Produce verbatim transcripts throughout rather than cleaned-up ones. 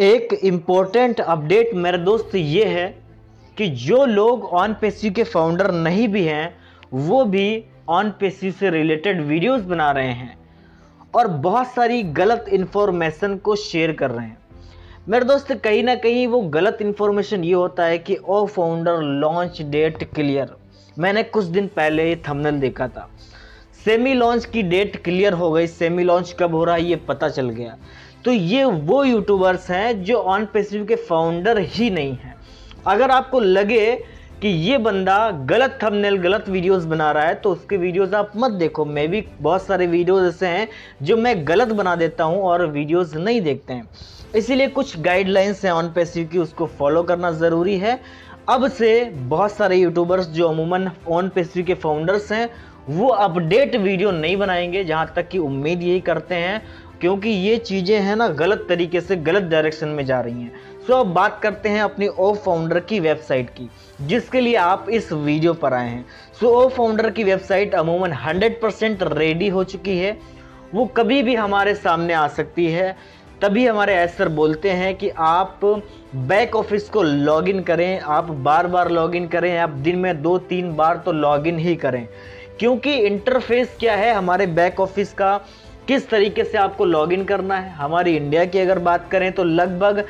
एक important update मेरे दोस्त ये है कि जो लोग OnPassive के फाउंडर नहीं भी हैं वो भी OnPassive से रिलेटेड वीडियोस बना रहे हैं और बहुत सारी गलत इन्फॉर्मेशन को शेयर कर रहे हैं। मेरे दोस्त कहीं ना कहीं वो गलत इन्फॉर्मेशन ये होता है कि O founder launch date clear. मैंने कुछ दिन पहले ये थंबनेल देखा था, सेमी लॉन्च की डेट क्लियर हो गई, सेमी लॉन्च कब हो रहा है ये पता चल गया। तो ये वो यूट्यूबर्स हैं जो OnPassive के फाउंडर ही नहीं हैं। अगर आपको लगे कि ये बंदा गलत थंबनेल गलत वीडियोस बना रहा है तो उसके वीडियोस आप मत देखो। मैं भी बहुत सारे वीडियोस ऐसे हैं जो मैं गलत बना देता हूं और वीडियोस नहीं देखते हैं, इसीलिए कुछ गाइडलाइंस हैं OnPassive की, उसको फॉलो करना ज़रूरी है। अब से बहुत सारे यूट्यूबर्स जो अमूमन OnPassive के फाउंडर्स हैं वो अपडेट वीडियो नहीं बनाएंगे, जहाँ तक कि उम्मीद यही करते हैं, क्योंकि ये चीज़ें हैं ना गलत तरीके से गलत डायरेक्शन में जा रही हैं। सो अब बात करते हैं अपनी ओ फाउंडर की वेबसाइट की, जिसके लिए आप इस वीडियो पर आए हैं। सो ओ फाउंडर की वेबसाइट अमूमन हंड्रेड परसेंट रेडी हो चुकी है, वो कभी भी हमारे सामने आ सकती है। तभी हमारे एस सर बोलते हैं कि आप बैक ऑफिस को लॉगिन करें, आप बार बार लॉगिन करें, आप दिन में दो तीन बार तो लॉगिन ही करें, क्योंकि इंटरफेस क्या है हमारे बैक ऑफिस का, किस तरीके से आपको लॉगिन करना है। हमारी इंडिया की अगर बात करें तो लगभग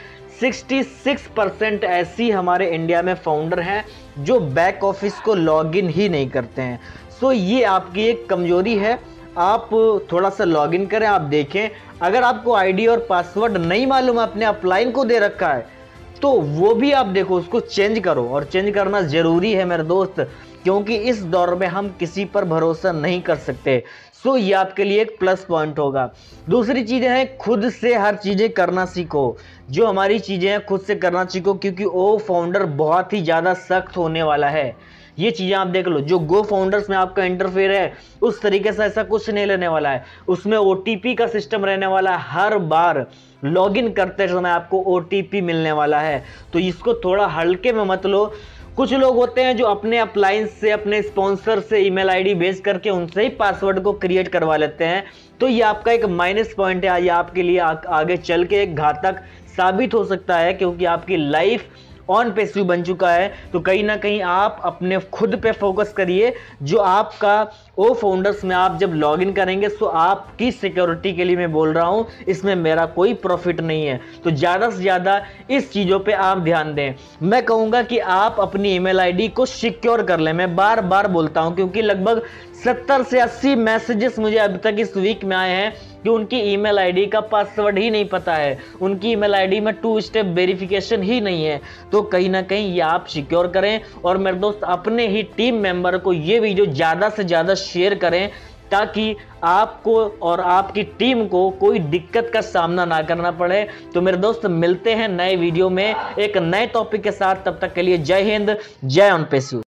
छियासठ परसेंट ऐसी हमारे इंडिया में फाउंडर हैं जो बैक ऑफिस को लॉगिन ही नहीं करते हैं। सो ये आपकी एक कमजोरी है, आप थोड़ा सा लॉगिन करें। आप देखें, अगर आपको आईडी और पासवर्ड नहीं मालूम है, अपने अपलाइन को दे रखा है, तो वो भी आप देखो, उसको चेंज करो। और चेंज करना ज़रूरी है मेरे दोस्त, क्योंकि इस दौर में हम किसी पर भरोसा नहीं कर सकते। सो ये आपके लिए एक प्लस पॉइंट होगा। दूसरी चीज़ें हैं, खुद से हर चीज़ें करना सीखो। जो हमारी चीज़ें हैं खुद से करना सीखो, क्योंकि ओ फाउंडर बहुत ही ज़्यादा सख्त होने वाला है। ये चीज़ें आप देख लो, जो गो फाउंडर्स में आपका इंटरफेयर है उस तरीके से ऐसा कुछ नहीं लेने वाला है। उसमें ओ टी पी का सिस्टम रहने वाला है, हर बार लॉगिन करते समय आपको ओ टी पी मिलने वाला है। तो इसको थोड़ा हल्के में मत लो। कुछ लोग होते हैं जो अपने अप्लायंस से, अपने स्पॉन्सर से ईमेल आईडी भेज करके उनसे ही पासवर्ड को क्रिएट करवा लेते हैं। तो ये आपका एक माइनस पॉइंट है, ये आपके लिए आ, आगे चल के एक घातक साबित हो सकता है, क्योंकि आपकी लाइफ OnPassive बन चुका है। तो कहीं ना कहीं आप अपने खुद पे फोकस करिए। जो आपका ओ फाउंडर्स में आप जब लॉगिन करेंगे तो आपकी सिक्योरिटी के लिए मैं बोल रहा हूं, इसमें मेरा कोई प्रॉफिट नहीं है। तो ज़्यादा से ज़्यादा इस चीज़ों पे आप ध्यान दें। मैं कहूँगा कि आप अपनी ईमेल आईडी को सिक्योर कर लें। मैं बार बार बोलता हूँ, क्योंकि लगभग सत्तर से अस्सी मैसेजेस मुझे अभी तक इस वीक में आए हैं कि उनकी ईमेल आईडी का पासवर्ड ही नहीं पता है, उनकी ईमेल आईडी में टू स्टेप वेरिफिकेशन ही नहीं है। तो कहीं ना कहीं ये आप सिक्योर करें। और मेरे दोस्त अपने ही टीम मेंबर को ये वीडियो ज़्यादा से ज़्यादा शेयर करें, ताकि आपको और आपकी टीम को कोई दिक्कत का सामना ना करना पड़े। तो मेरे दोस्त मिलते हैं नए वीडियो में एक नए टॉपिक के साथ, तब तक के लिए जय हिंद, जय OnPassive।